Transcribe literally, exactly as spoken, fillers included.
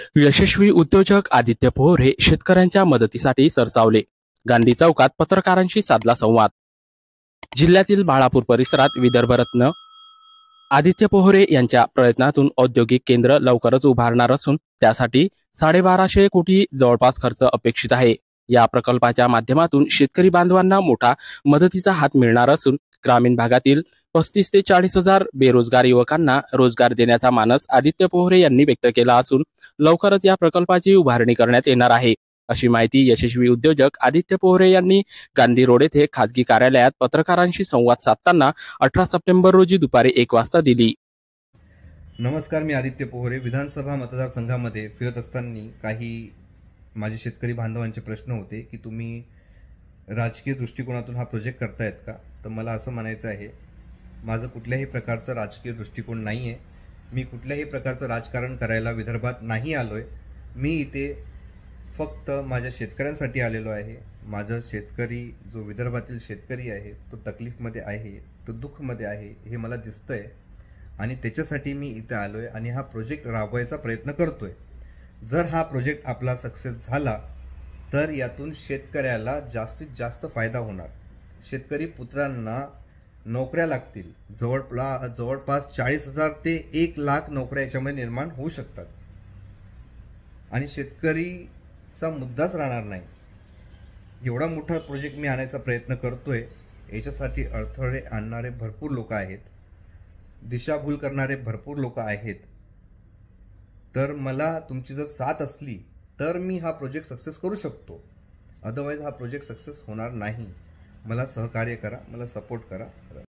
यशस्वी उद्योजक आदित्य पोहरे शेतकऱ्यांच्या मदतीसाठी सरसावले. गांधी चौकात पत्रकारांशी साधला संवाद. जिल्ह्यातील बाळापूर परिसरात विदर्भरत्न आदित्य पोहरे यांच्या प्रयत्नातून औद्योगिक केंद्र लवकरच उभारणार असून त्यासाठी साडेबाराशे कोटी जवळपास खर्च अपेक्षित आहे. या प्रकल्पाच्या माध्यमातून शेतकरी बांधवांना मोठा मदतीचा हात मिळणार असून ग्रामीण भागातील पस्तीस ते चाळीस हजार बेरोजगार युवकांना रोजगार देण्याचा मानस आदित्य पोहरे यांनी व्यक्त केला असून लवकरच या प्रकल्पाची उभारणी करण्यात येणार आहे, अशी माहिती यशस्वी उद्योजक आदित्य पोहरे यांनी गांधी रोड येथे खासगी कार्यालयात पत्रकारांशी संवाद साधताना अठरा सप्टेंबर रोजी दुपारी एक वाजता दिली. नमस्कार, मी आदित्य पोहरे. विधानसभा मतदारसंघामध्ये फिरत असताना काही माझे शेतकरी बांधवांचे प्रश्न होते की तुम्ही राजकीय दृष्टिकोनातून हा प्रोजेक्ट करतायत का? तर मला असं म्हणायचं आहे, माझं कुठल्याही प्रकारचं राजकीय दृष्टिकोन नाही आहे. मी कुठल्याही प्रकारचं राजकारण करायला विदर्भात नाही आलो आहे. मी इथे फक्त माझ्या शेतकऱ्यांसाठी आलेलो आहे. माझा शेतकरी जो विदर्भातील शेतकरी आहे तो तकलीफमध्ये आहे, तो दुःखमध्ये आहे, हे मला दिसतंय आणि त्याच्यासाठी मी इथे आलो आहे आणि हा प्रोजेक्ट राबवायचा प्रयत्न करतो आहे. जर हा प्रोजेक्ट आपला सक्सेस झाला तर यातून शेतकऱ्याला जास्तीत जास्त फायदा होणार. शेतकरी पुत्रांना नोकऱ्या लागतील. जवळपा जवळपास चाळीस हजार ते एक लाख नोकऱ्या याच्यामध्ये निर्माण होऊ शकतात आणि शेतकरीचा मुद्दाच राहणार नाही. एवढा मोठा प्रोजेक्ट मी आणायचा प्रयत्न करतोय. याच्यासाठी अडथळे आणणारे भरपूर लोक आहेत, दिशाभूल करणारे भरपूर लोक आहेत. तर मला तुमची जर साथ असली तर मी हा प्रोजेक्ट सक्सेस करू शकतो. अदरवाईज हा प्रोजेक्ट सक्सेस होणार नाही. मला सहकार्य करा, मला सपोर्ट करा.